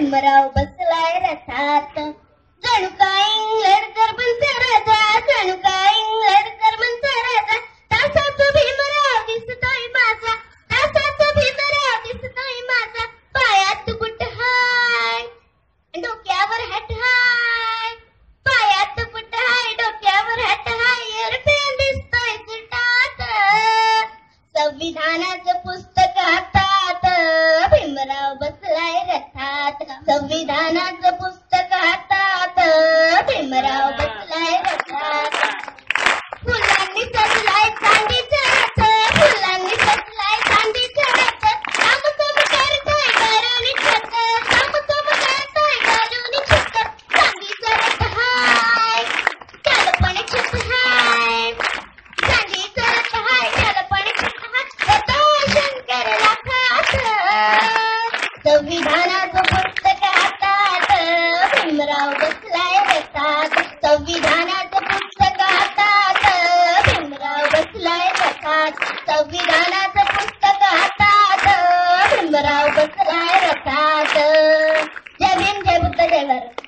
भीमराव बसलाय रथात, जणू काय इंग्लंडकर बनचा राजा, जणू काय इंग्लंडकर बनचा राजा. तासात भीमराव दिसतोय माझा, तासात भीमराव दिसतोय माझा. पायात बुट हाय, डोक्यावर हॅट हाय, पायात बुट हाय, डोक्यावर हॅट हाय. एअरप्लेन दिसतोय सुटात, संविधानाचं पुस्तक हातात, भीमराव बसलाय रथात. संविधानाचं पुस्तक हातात, भीमराव बसलाय रथात. फुलांनी सजलाय चांदीचा रथ, फुलांनी सजलाय चांदीचा रथ. कामसम करतोय घरोनी छत, कामसम करतोय घरोनी छत. चांदीचा रथ हाय, त्याला पण छत हाय, चांदीचा रथ हाय, त्याला पण छत हाय. होता शंकरला खात, संविधानाचं पुस्तक हातात, भीमराव बसलाय रथात. संविधानाचं पुस्तक हातात, भीमराव बसलाय रथात. संविधानाचं पुस्तक हातात, भीमराव बसलाय रथात. जय भीम, जय बुद्ध, जय भारत.